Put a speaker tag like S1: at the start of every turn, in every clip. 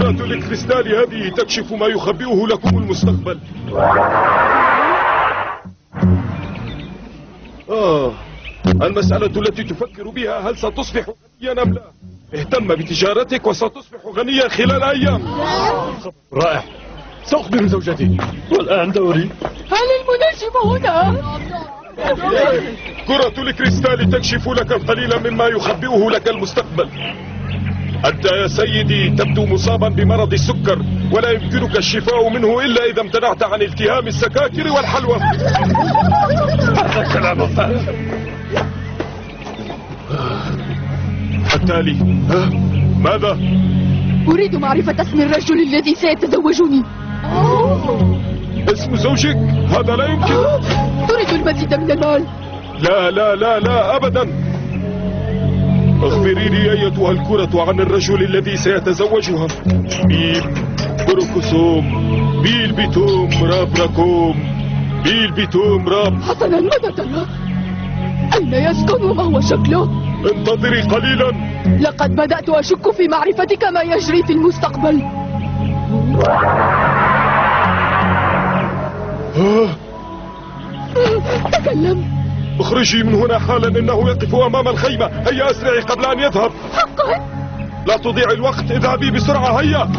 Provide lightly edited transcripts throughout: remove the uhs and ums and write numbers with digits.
S1: كرة الكريستال هذه تكشف ما يخبئه لكم المستقبل. المسألة التي تفكر بها هل ستصبح غنيا أم لا؟ اهتم بتجارتك وستصبح غنيا خلال أيام.
S2: رائع، سأخبر زوجتي. والآن دوري.
S3: هل المنجم هنا؟
S1: كرة الكريستال تكشف لك القليل مما يخبئه لك المستقبل. أنت يا سيدي تبدو مصابا بمرض السكر، ولا يمكنك الشفاء منه إلا إذا امتنعت عن التهام السكاكر والحلوى.
S2: هذا كلام فارغ.
S1: التالي ماذا؟
S3: أريد معرفة اسم الرجل الذي سيتزوجني.
S1: اسم زوجك؟ هذا لا يمكن.
S3: تريد المزيد من المال؟
S1: لا لا لا لا أبدا. اخبريني أيتها الكرة عن الرجل الذي سيتزوجها. بيل بروكوسوم بيل بيتوم راب راكوم بيل بيتوم راب.
S3: حسنا، ماذا ترى؟ أين يسكن وما هو شكله؟
S1: انتظري قليلا.
S3: لقد بدأت أشك في معرفتك ما يجري في المستقبل. تكلم.
S1: اخرجي من هنا حالا، انه يقف امام الخيمة. هيا اسرعي قبل ان يذهب.
S3: حقا؟
S1: لا تضيع الوقت، اذهبي بسرعة. هيا.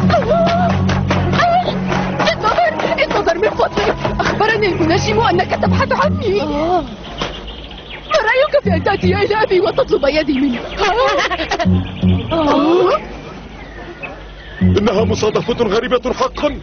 S3: انتظر من فضلك. اخبرني المنجم انك تبحث عني. ما رأيك في ان تأتي الى ابي وتطلب يدي منه؟
S1: انها مصادفة غريبة حقا.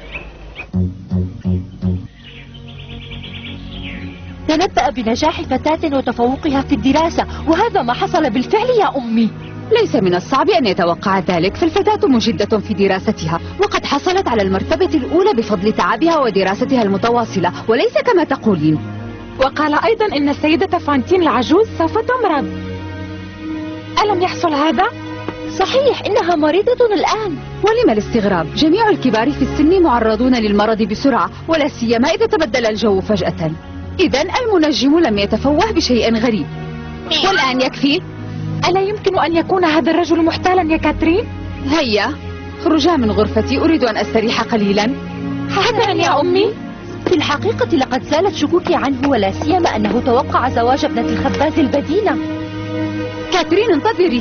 S4: تنبأ بنجاح فتاة وتفوقها في الدراسة، وهذا ما حصل بالفعل يا أمي.
S5: ليس من الصعب أن يتوقع ذلك، فالفتاة مجدة في دراستها، وقد حصلت على المرتبة الأولى بفضل تعبها ودراستها المتواصلة، وليس كما تقولين.
S6: وقال أيضا إن السيدة فانتين العجوز سوف تمرض. ألم يحصل هذا؟
S4: صحيح، إنها مريضة الآن.
S5: ولم الاستغراب؟ جميع الكبار في السن معرضون للمرض بسرعة، ولا سيما إذا تبدل الجو فجأة. إذن المنجم لم يتفوه بشيء غريب. والآن يكفي.
S6: ألا يمكن أن يكون هذا الرجل محتالا يا كاترين؟
S5: هيا خرجا من غرفتي، أريد أن أستريح قليلا.
S4: حسنا يا أمي. في الحقيقة لقد زالت شكوكي عنه، ولا سيما أنه توقع زواج ابنة الخباز البدينة.
S5: كاترين انتظري.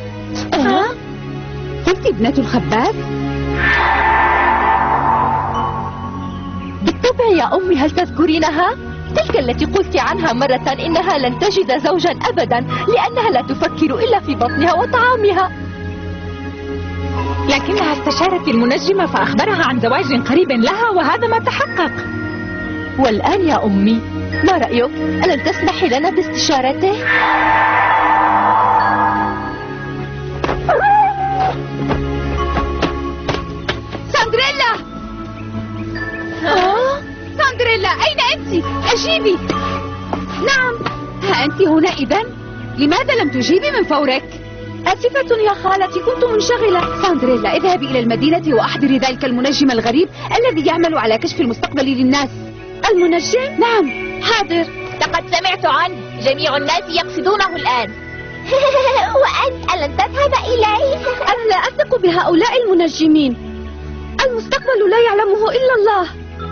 S5: قلت ابنة الخباز؟
S4: بالطبع يا أمي، هل تذكرينها؟ تلك التي قلت عنها مرة إنها لن تجد زوجا أبدا، لأنها لا تفكر إلا في بطنها وطعامها.
S6: لكنها استشارت المنجم فأخبرها عن زواج قريب لها، وهذا ما تحقق.
S4: والآن يا أمي، ما رأيك؟ ألن تسمحي لنا باستشارته؟
S5: ساندريلا! ساندريلا، أين أنت؟ أجيبي. نعم، ها أنت هنا إذن؟ لماذا لم تجيبي من فورك؟
S4: آسفة يا خالتي، كنت منشغلة.
S5: ساندريلا، اذهبي إلى المدينة وأحضري ذلك المنجم الغريب الذي يعمل على كشف المستقبل للناس.
S4: المنجم؟
S5: نعم.
S4: حاضر.
S7: لقد سمعت عنه، جميع الناس يقصدونه الآن. وأنت ألن تذهب إليه؟
S4: أنا لا أثق بهؤلاء المنجمين. المستقبل لا يعلمه إلا الله.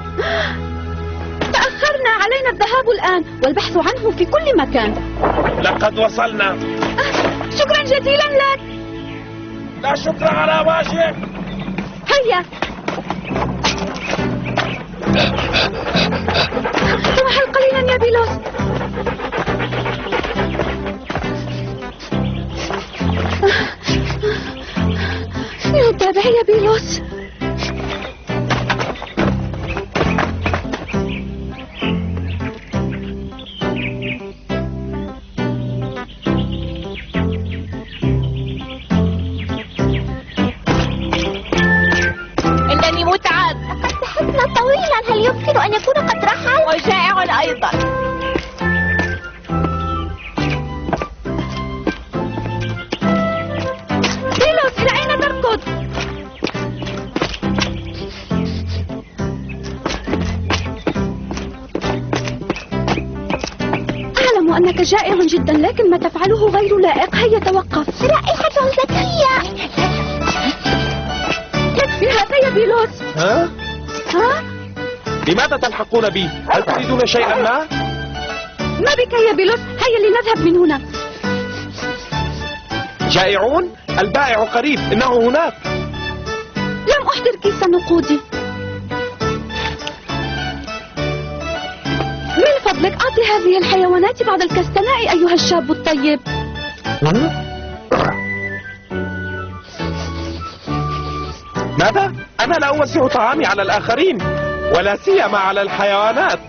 S4: تأخرنا، علينا الذهاب الآن والبحث عنه في كل مكان.
S2: لقد وصلنا.
S4: شكرا جزيلا لك.
S2: لا شكر على واجب.
S4: هيا. سمح قليلا يا بيلوس. تابع يا بيلوس.
S7: إنني متعب. لقد بحثنا طويلا، هل يمكن أن يكون قد رحل؟ وجائع أيضا.
S4: بيلوس، إلى أين تركض؟ أعلم أنك جائع جدا، لكن ما تفعله غير لائق. هيا توقف.
S7: رائحة ذكية.
S8: أين تلحقون بي؟ هل تريدون شيئا ما؟
S4: ما بك يا بيلوس؟ هيا لنذهب من هنا.
S8: جائعون؟ البائع قريب، إنه هناك.
S4: لم أحضر كيس نقودي. من فضلك أعطي هذه الحيوانات بعض الكستناء أيها الشاب الطيب.
S8: ماذا؟ أنا لا أوزع طعامي على الآخرين، ولا سيما على الحيوانات.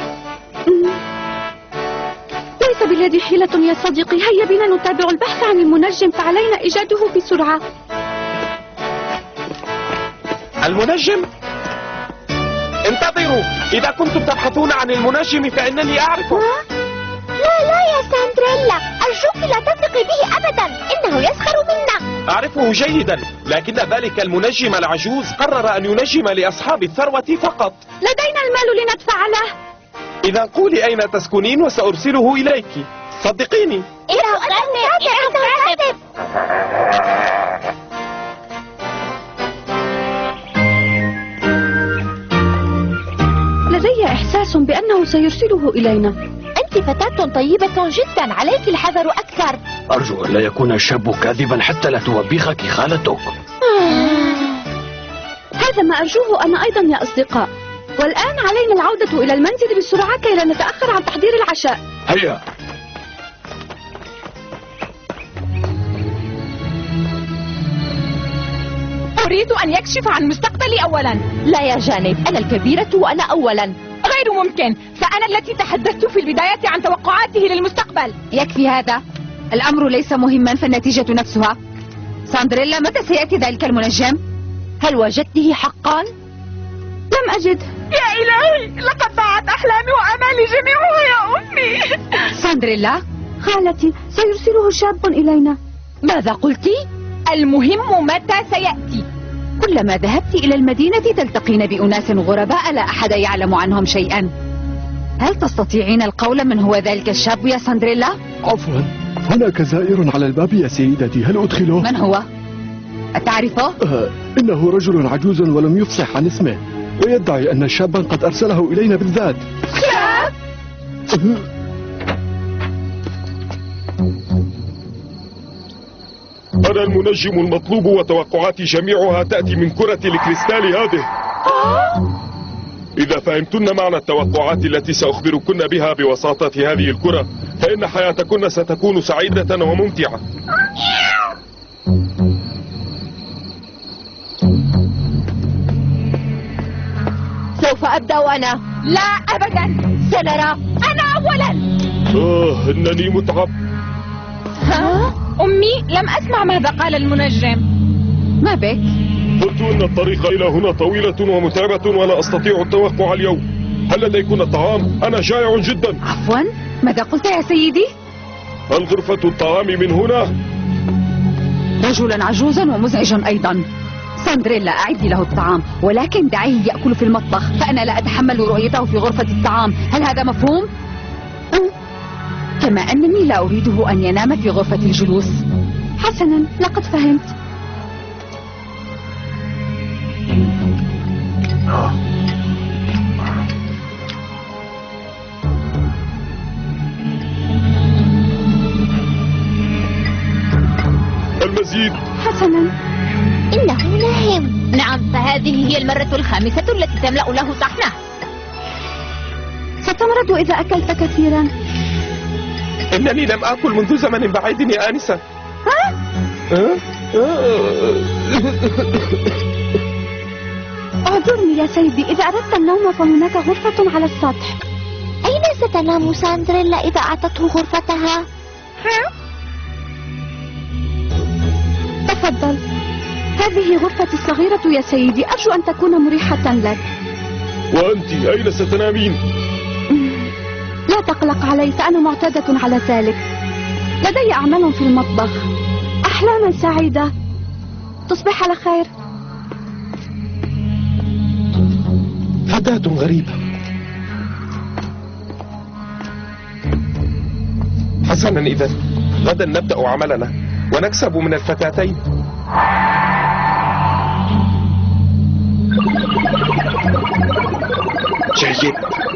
S4: ليس باليد حيلة يا صديقي، هيا بنا نتابع البحث عن المنجم، فعلينا إيجاده بسرعة.
S8: المنجم؟ انتظروا، إذا كنتم تبحثون عن المنجم فإنني أعرفه.
S7: لا يا ساندريلا، أرجوك لا تثقي به أبدا، إنه يسخر منا.
S8: أعرفه جيدا، لكن ذلك المنجم العجوز قرر أن ينجم لأصحاب الثروة فقط.
S4: لدينا المال لندفع له.
S8: إذا قولي أين تسكنين وسأرسله إليك. صدقيني.
S7: إنه كاذب.
S4: لدي إحساس بأنه سيرسله إلينا.
S7: أنت فتاة طيبة جدا، عليك الحذر أكثر.
S2: أرجو أن لا يكون الشاب كاذبا حتى لا توبخك خالتك.
S4: هذا ما أرجوه أنا أيضا يا أصدقاء. والآن علينا العودة إلى المنزل بسرعة كي لا نتأخر عن تحضير العشاء.
S2: هيا.
S6: أريد أن يكشف عن مستقبلي أولا.
S4: لا يا جانب، أنا الكبيرة وأنا أولا.
S6: غير ممكن، فأنا التي تحدثت في البداية عن توقعاته للمستقبل.
S5: يكفي هذا، الأمر ليس مهما فالنتيجة نفسها. ساندريلا، متى سيأتي ذلك المنجم؟
S4: هل وجدته حقا؟
S5: لم أجد.
S6: يا إلهي، لقد ضاعت أحلامي وأمالي جميعها يا أمي.
S5: ساندريلا،
S4: خالتي، سيرسله شاب إلينا. ماذا قلتِ؟
S6: المهم متى سيأتي.
S5: كلما ذهبت إلى المدينة تلتقين بأناس غرباء لا أحد يعلم عنهم شيئا. هل تستطيعين القول من هو ذلك الشاب يا ساندريلا؟
S9: عفوا، هناك زائر على الباب يا سيدتي، هل أدخله؟
S5: من هو؟ أتعرفه؟
S9: إنه رجل عجوز ولم يفصح عن اسمه، ويدعي أن شابا قد أرسله إلينا بالذات.
S6: شاب؟
S1: أنا المنجم المطلوب، وتوقعاتي جميعها تأتي من كرة الكريستال هذه. إذا فهمتن معنى التوقعات التي سأخبركن بها بوساطة هذه الكرة، فإن حياتكن ستكون سعيدة وممتعة.
S4: سوف أبدأ أنا.
S6: لا أبدا،
S4: سنرى.
S6: أنا أولا.
S1: إنني متعب.
S6: ها؟ أمي، لم أسمع ماذا قال المنجم.
S5: ما بك؟
S1: قلت إن الطريق إلى هنا طويلة ومتعبة ولا أستطيع التوقع اليوم. هل لديكن طعام؟ أنا جائع جدا.
S5: عفوا، ماذا قلت يا سيدي؟
S1: هل غرفة الطعام من هنا؟
S5: رجلا عجوزا ومزعجا أيضا. ساندريلا، أعدي له الطعام، ولكن دعيه يأكل في المطبخ، فأنا لا أتحمل رؤيته في غرفة الطعام. هل هذا مفهوم؟ كما أنني لا أريده أن ينام في غرفة الجلوس.
S4: حسنا، لقد فهمت.
S1: المزيد.
S4: حسنا.
S7: إنه ناهم. نعم، فهذه هي المرة الخامسة التي تملأ له صحنه.
S4: ستمرض إذا أكلت كثيرا.
S8: إنني لم آكل منذ زمن بعيد يا آنسة.
S4: اعذرني يا سيدي، إذا أردت النوم فهناك غرفة على السطح.
S7: أين ستنام ساندريلا إذا أعطته غرفتها؟
S4: تفضل، هذه غرفتي الصغيرة يا سيدي، أرجو أن تكون مريحة لك.
S1: وأنت أين ستنامين؟
S4: لا تقلق علي، فأنا معتادة على ذلك. لدي أعمال في المطبخ. أحلاما سعيدة. تصبح على خير.
S8: فتاة غريبة. حسنا، إذا غدا نبدأ عملنا ونكسب من الفتاتين. جيد.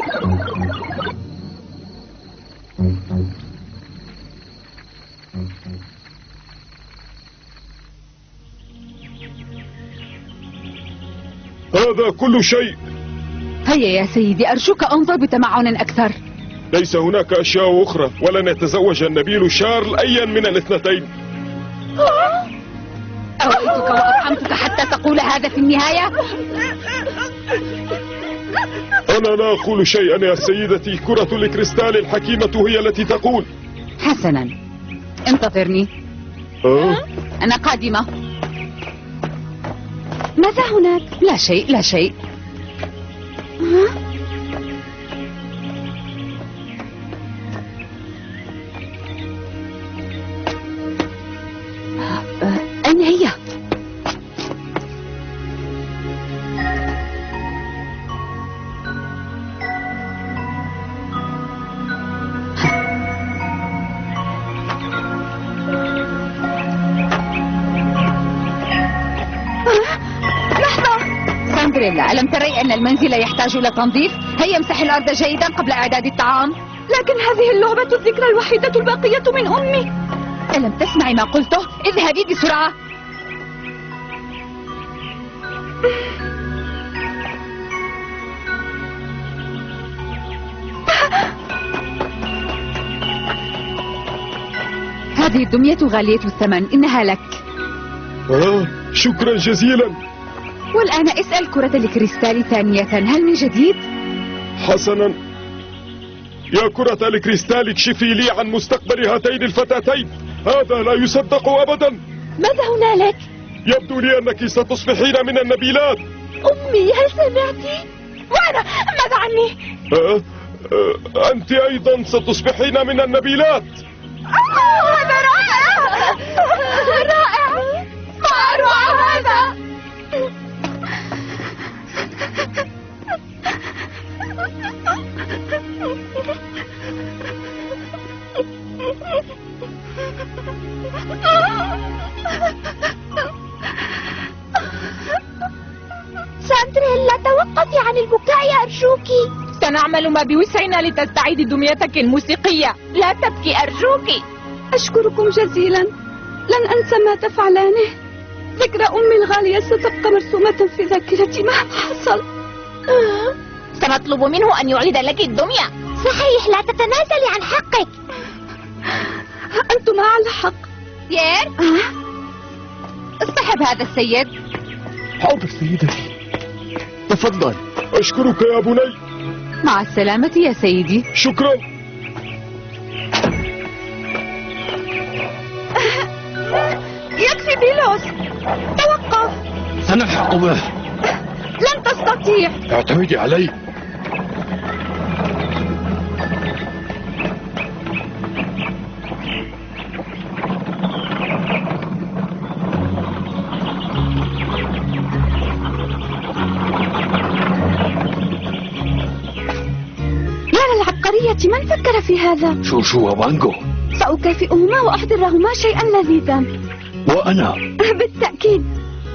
S1: هذا كل شيء.
S5: هيا يا سيدي، أرجوك انظر بتمعن أكثر.
S1: ليس هناك أشياء أخرى، ولن يتزوج النبيل شارل أيا من الاثنتين.
S5: أويتك وأفهمتك حتى تقول هذا في النهاية؟
S1: أنا لا أقول شيئا يا سيدتي، كرة الكريستال الحكيمة هي التي تقول.
S5: حسنا، انتظرني. أنا قادمة.
S4: ماذا هناك؟
S5: لا شيء لا شيء. أين هي؟ ساندريلا، ألم تري أن المنزل يحتاج إلى تنظيف؟ هيا امسح الأرض جيدا قبل إعداد الطعام.
S4: لكن هذه اللعبة الذكرى الوحيدة الباقية من أمي.
S5: ألم تسمعي ما قلته؟ اذهبي بسرعة. هذه الدمية غالية الثمن، إنها لك.
S1: شكرا جزيلا.
S5: والآن اسأل كرة الكريستال ثانية، هل من جديد؟
S1: حسنا يا كرة الكريستال، اكشفي لي عن مستقبل هاتين الفتاتين. هذا لا يصدق أبدا.
S4: ماذا هنالك؟
S1: يبدو لي أنك ستصبحين من النبيلات.
S4: أمي، هل سمعتي؟
S7: وأنا ماذا عني؟
S1: أنت أيضا ستصبحين من النبيلات.
S7: هذا رائع رائع، ما أروع هذا.
S4: ساندريلا، توقفي عن البكاء أرجوك.
S6: سنعمل ما بوسعنا لتستعيدي دميتك الموسيقية.
S7: لا تبكي أرجوك.
S4: أشكركم جزيلا، لن أنسى ما تفعلانه. ذكرى أمي الغالية ستبقى مرسومة في ذاكرتي مهما حصل.
S7: سنطلب منه أن يعيد لك الدمية. صحيح، لا تتنازلي عن حقك.
S4: أنتم على حق.
S5: بيير، اصطحب هذا السيد.
S9: حاضر سيدتي، تفضل.
S1: أشكرك يا بني.
S5: مع السلامة يا سيدي.
S1: شكرا.
S4: يكفي بيلوس، توقف.
S2: سنلحق به.
S4: لن تستطيع.
S9: اعتمدي علي.
S4: من فكر في هذا؟
S2: شوشو وبانجو.
S4: سأكافئهما وأحضرهما شيئا لذيذا.
S2: وأنا
S4: بالتأكيد.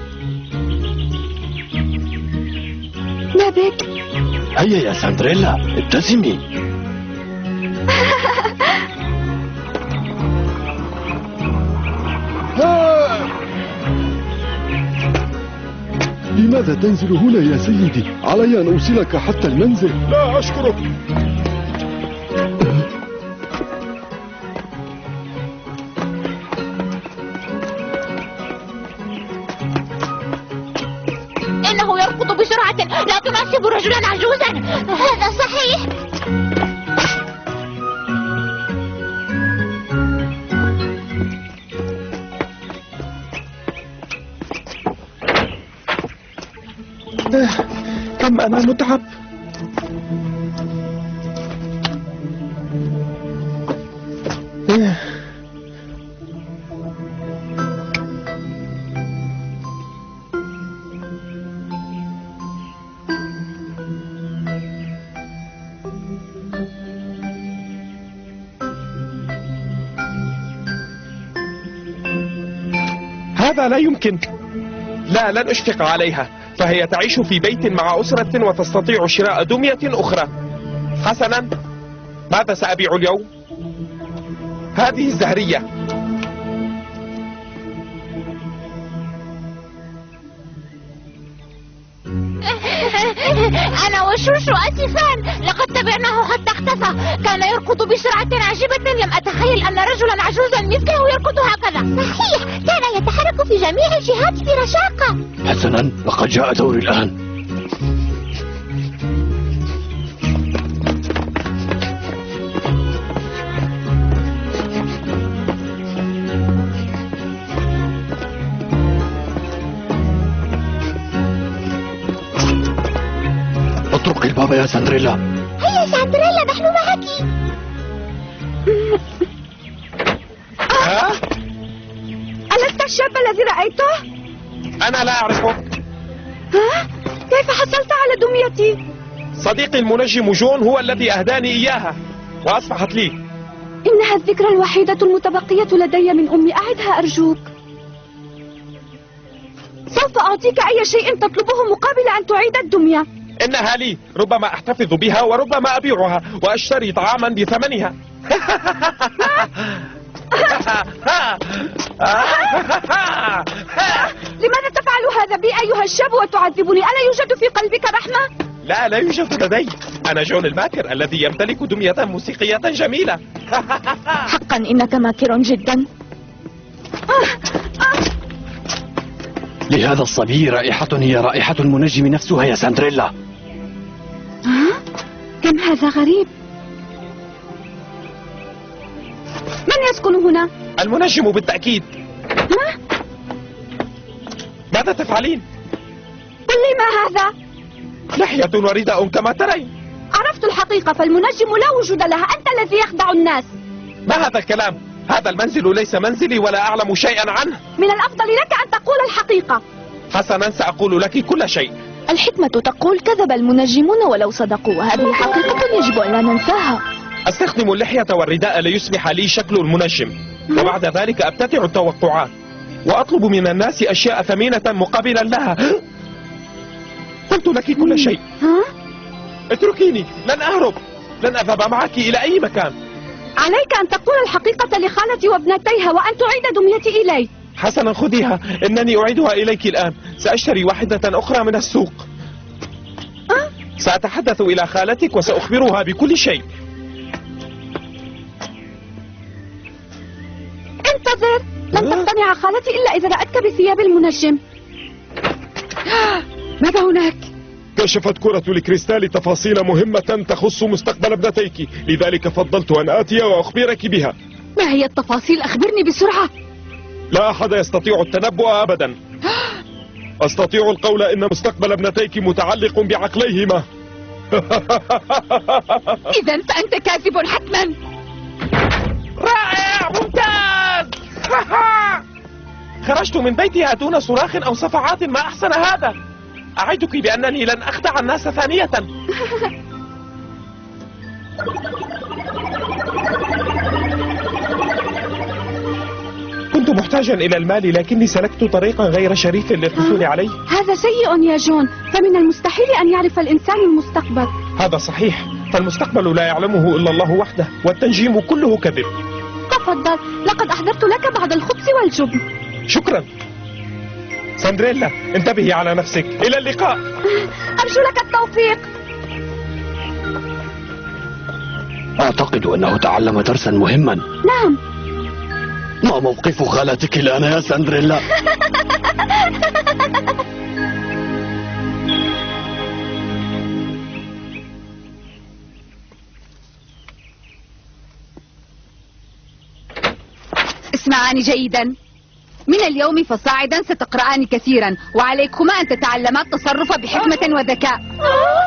S4: ما بك؟
S2: هيا يا ساندريلا، ابتسمي.
S9: لماذا تنزل هنا يا سيدي؟ علي أن أوصلك حتى المنزل.
S1: لا أشكرك.
S7: إنه يركض بسرعة لا تناسب رجلا عجوزا. هذا صحيح.
S8: كم أنا متعب. هذا لا يمكن. لا، لن أشفق عليها. فهي تعيش في بيت مع أسرة وتستطيع شراء دمية أخرى. حسنا، ماذا سأبيع اليوم؟ هذه الزهرية.
S7: أنا وشوشو آسفان، لقد تبعناه حتى اختفى. كان يركض بسرعة عجيبة، لم أتخيل أن رجلا عجوزا مثله يركض هكذا. صحيح، كان يتحرك في جميع الجهات برشاقة.
S2: حسنا، لقد جاء دوري الآن. اترك الباب يا سندريلا.
S7: هيا سندريلا، نحن معك.
S4: ألست الشاب الذي رأيته؟
S8: أنا لا أعرفه.
S4: كيف حصلت على دميتي؟
S8: صديقي المنجم جون هو الذي أهداني إياها وأصبحت لي.
S4: إنها الذكرى الوحيدة المتبقية لدي من أمي، أعدها أرجوك. سوف أعطيك أي شيء تطلبه مقابل أن تعيد الدمية.
S8: إنها لي، ربما أحتفظ بها وربما أبيعها وأشتري طعاما بثمنها.
S4: لماذا تفعل هذا بي أيها الشاب وتعذبني؟ ألا يوجد في قلبك رحمة؟
S8: لا يوجد لدي. أنا جون الماكر الذي يمتلك دمية موسيقية جميلة.
S7: حقا إنك ماكر جدا.
S2: لهذا الصبي رائحة هي رائحة المنجم نفسها يا سندريلا.
S4: كم هذا غريب. من يسكن هنا؟
S8: المنجم بالتأكيد. ماذا تفعلين؟
S4: قل لي ما هذا؟
S8: لحية ورداء كما ترين.
S4: عرفت الحقيقة، فالمنجم لا وجود لها، أنت الذي يخدع الناس.
S8: ما هذا الكلام؟ هذا المنزل ليس منزلي ولا أعلم شيئا عنه.
S4: من الأفضل لك أن تقول الحقيقة.
S8: حسنا، سأقول لك كل شيء.
S7: الحكمة تقول كذب المنجمون ولو صدقوا، وهذه حقيقة يجب أن لا ننساها.
S8: أستخدم اللحية والرداء ليصبح لي شكل المنجم، وبعد ذلك أبتدع التوقعات وأطلب من الناس أشياء ثمينة مقابلا لها. قلت لك كل شيء. اتركيني، لن أهرب، لن أذهب معك إلى أي مكان.
S4: عليك أن تقول الحقيقة لخالتي وابنتيها وأن تعيد دميتي إلي.
S8: حسنا، خذيها، إنني أعيدها إليك الآن. سأشتري واحدة أخرى من السوق. سأتحدث إلى خالتك وسأخبرها بكل شيء.
S4: انتظر، لن تقتنع خالتي إلا إذا رأتك بثياب المنجم.
S5: ماذا هناك؟
S1: كشفت كرة الكريستال تفاصيل مهمة تخص مستقبل ابنتيك، لذلك فضلت أن آتي وأخبرك بها.
S5: ما هي التفاصيل؟ أخبرني بسرعة.
S1: لا أحد يستطيع التنبؤ أبدا. أستطيع القول إن مستقبل ابنتيك متعلق بعقليهما.
S5: إذا فأنت كاذب حتما.
S8: رائع، ممتاز. خرجت من بيتها دون صراخ أو صفعات. ما أحسن هذا. أعدك بأنني لن أخدع الناس ثانية. كنت محتاجا إلى المال، لكني سلكت طريقا غير شريف للحصول عليه.
S4: هذا سيء يا جون، فمن المستحيل أن يعرف الإنسان المستقبل.
S8: هذا صحيح، فالمستقبل لا يعلمه إلا الله وحده، والتنجيم كله كذب.
S4: تفضل، لقد أحضرت لك بعض الخبز والجبن.
S8: شكرا. سندريلا، انتبهي على نفسك. إلى اللقاء.
S4: أرجو لك التوفيق.
S2: أعتقد أنه تعلم درسا مهما.
S4: نعم.
S2: ما موقف خالتك الآن يا سندريلا؟
S5: اسمعاني جيدا، من اليوم فصاعدا ستقرآن كثيرا، وعليكما أن تتعلما التصرف بحكمة وذكاء.